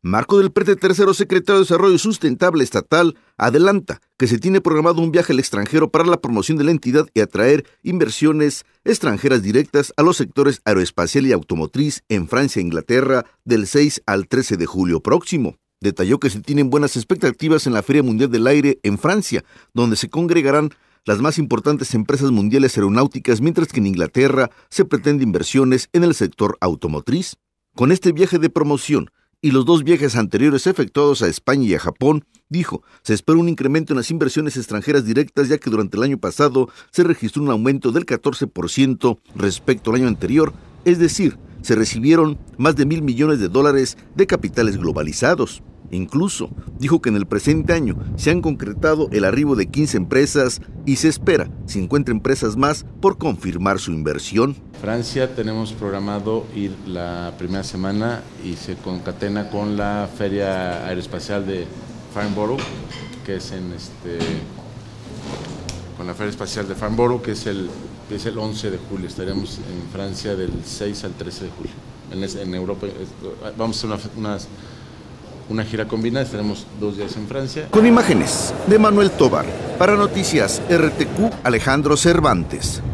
Marco del Prete, tercero secretario de Desarrollo Sustentable Estatal, adelanta que se tiene programado un viaje al extranjero para la promoción de la entidad y atraer inversiones extranjeras directas a los sectores aeroespacial y automotriz en Francia e Inglaterra del 6 al 13 de julio próximo. Detalló que se tienen buenas expectativas en la Feria Mundial del Aire en Francia, donde se congregarán las más importantes empresas mundiales aeronáuticas, mientras que en Inglaterra se pretende inversiones en el sector automotriz. Con este viaje de promoción y los 2 viajes anteriores efectuados a España y a Japón, dijo, se espera un incremento en las inversiones extranjeras directas, ya que durante el año pasado se registró un aumento del 14% respecto al año anterior, es decir, se recibieron más de $1,000 millones de capitales globalizados. Incluso dijo que en el presente año se han concretado el arribo de 15 empresas y se espera 50 empresas más por confirmar su inversión. Francia tenemos programado ir la primera semana y se concatena con la Feria Aeroespacial de Farnborough, que es con la Feria Espacial de Farnborough, que es el 11 de julio. Estaremos en Francia del 6 al 13 de julio. En Europa vamos a hacer una gira combinada, estaremos 2 días en Francia. Con imágenes de Manuel Tobar, para Noticias RTQ, Alejandro Cervantes.